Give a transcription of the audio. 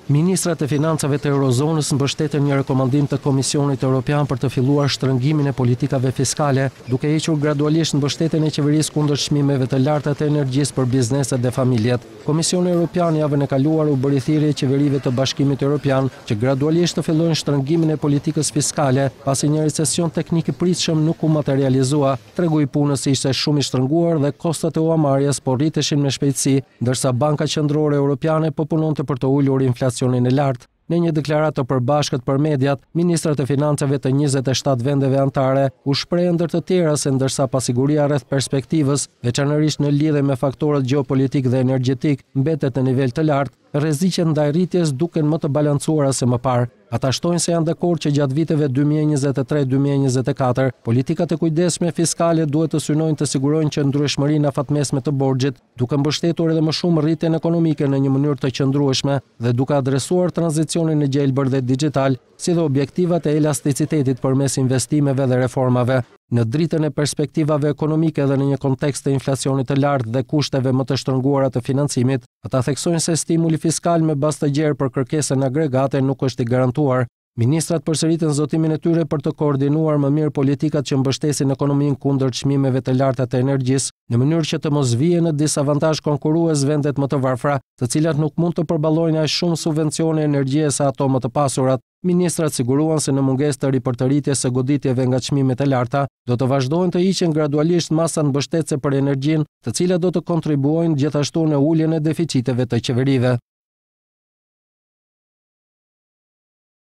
Ministrat e financave të Eurozonës mbështeten një rekomandim të Komisionit Evropian për të filluar shtrëngimin e politikave fiskale, duke hequr gradualisht mbështetjen e qeverisë kundër çmimeve të larta të energjisë për bizneset dhe familjet. Komisioni Evropian javën e kaluar u bëri thirrje qeverive të Bashkimit Evropian që gradualisht të fillojnë shtrëngimin e politikës fiskale, pasi një recesion teknik i pritshëm nuk u materializua. Tregu i punës ishte shumë i shtrënguar dhe kostot e uamarrjes po rriteshin me shpejtësi, ndërsa Banka Qendrore Europiane po punonte për të ulur inflacionin e lartë. Në një deklaratë të përbashkët për mediat, ministrat e financave të 27 vendeve anëtare u shprehën ndër të tjera se ndërsa pasiguria rreth perspektivës, veçanërisht në lidhje me faktorët gjeopolitik dhe energjetik, mbetet në nivel të lartë, rreziqet ndaj rritjes duken më të balancuara se më parë. Ata shtojnë se janë dakord që gjatë viteve 2023-2024, politikat e kujdesshme fiskale duhet të synojnë të sigurojnë qëndrueshmërinë afatmesme të borxhit, duke mbështetur edhe më shumë rritjen ekonomike në një mënyrë të qëndrueshme dhe duke adresuar tranzicionin e gjelbër dhe digjital, si dhe objektivat e elasticitetit përmes investimeve dhe reformave. Në dritën e perspektivave ekonomike dhe në një kontekst të inflacionit të lartë dhe kushteve më të shtrënguara të financimit, ata theksojnë se stimuli fiskal me bazë të gjerë për kërkesën agregate nuk është i garantuar. Ministrat përsëritën zotimin e tyre për të koordinuar më mirë politikat që mbështesin ekonominë kundër çmimeve të larta të energjisë, në mënyrë që të mos vijë në disavantazh konkurrues vendet më të varfra, të cilat nuk mund të përballojnë aq shumë subvencione energjie sa ato më të pasurat. Ministrat siguruan se në mungesë të ripërtëritjes së goditjeve nga çmimet e larta, do të vazhdojnë të hiqen gradualisht masat mbështetëse për energjinë, të cilat do të kontribuojnë gjithashtu në uljen e deficiteve të qeverive.